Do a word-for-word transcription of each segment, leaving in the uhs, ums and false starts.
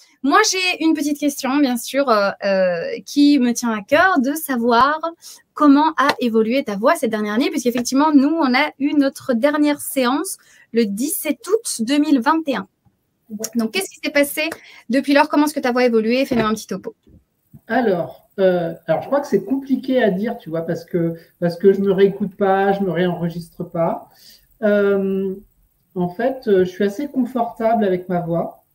Moi, j'ai une petite question, bien sûr, euh, euh, qui me tient à cœur, de savoir comment a évolué ta voix ces dernières années, puisqu'effectivement, nous, on a eu notre dernière séance le dix-sept août deux mille vingt et un. Donc, qu'est-ce qui s'est passé depuis lors? Comment est-ce que ta voix a évolué? Fais-nous un petit topo. Alors, euh, alors, je crois que c'est compliqué à dire, tu vois, parce que, parce que je ne me réécoute pas, je ne me réenregistre pas. Euh, en fait, je suis assez confortable avec ma voix.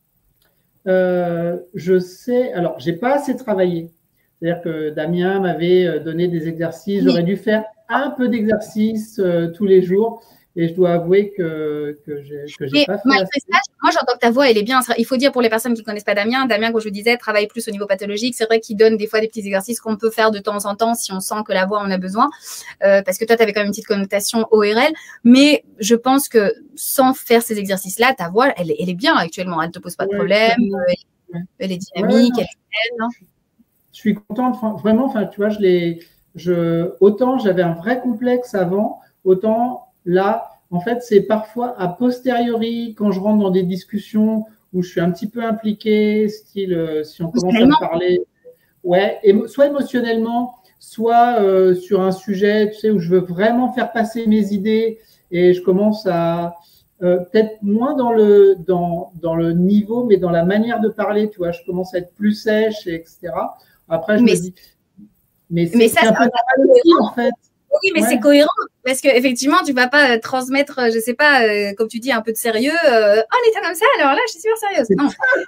Euh, je sais, alors, j'ai pas assez travaillé. C'est-à-dire que Damien m'avait donné des exercices. J'aurais dû faire un peu d'exercice euh, tous les jours. Et je dois avouer que, que j'ai que j'ai pas fait malgré assez. ça, moi, j'entends que ta voix, elle est bien. Il faut dire pour les personnes qui ne connaissent pas Damien, Damien, comme je vous disais, travaille plus au niveau pathologique. C'est vrai qu'il donne des fois des petits exercices qu'on peut faire de temps en temps si on sent que la voix en a besoin. Euh, parce que toi, tu avais quand même une petite connotation O R L. Mais je pense que sans faire ces exercices-là, ta voix, elle, elle est bien actuellement. Elle ne te pose pas de Ouais, problème. ouais. Elle, elle est Ouais, dynamique. non, elle est belle. je, je suis contente. Enfin, vraiment, enfin, tu vois, je l'ai. Je, autant j'avais un vrai complexe avant, autant là, en fait, c'est parfois a posteriori, quand je rentre dans des discussions où je suis un petit peu impliqué, style euh, si on commence à me parler, ouais, émo soit émotionnellement, soit euh, sur un sujet, tu sais, où je veux vraiment faire passer mes idées et je commence à euh, peut-être moins dans le dans dans le niveau, mais dans la manière de parler, tu vois, je commence à être plus sèche, et cetera. Après, je mais me dis, mais mais c'est ça, un peu normal aussi, en fait. Oui, mais Ouais. c'est cohérent parce qu'effectivement, tu ne vas pas euh, transmettre, je ne sais pas, euh, comme tu dis, un peu de sérieux. Euh, oh, on était comme ça, alors là, je suis super sérieuse. Non,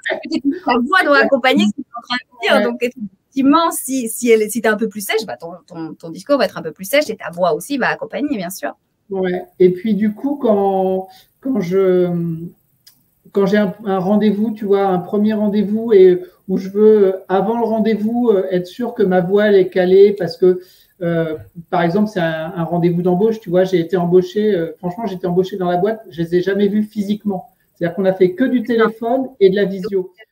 ta voix doit accompagner ce que tu es en train de dire. Ouais. Donc, effectivement, si, si, elle, si tu es un peu plus sèche, bah, ton, ton, ton discours va être un peu plus sèche et ta voix aussi va accompagner, bien sûr. Ouais. Et puis, du coup, quand, quand je quand j'ai un, un rendez-vous, tu vois, un premier rendez-vous et où je veux, avant le rendez-vous, être sûr que ma voix elle est calée parce que, euh, par exemple, c'est un, un rendez-vous d'embauche, tu vois, j'ai été embauché, euh, franchement, j'ai été embauché dans la boîte, je les ai jamais vus physiquement. C'est-à-dire qu'on a fait que du téléphone et de la visio.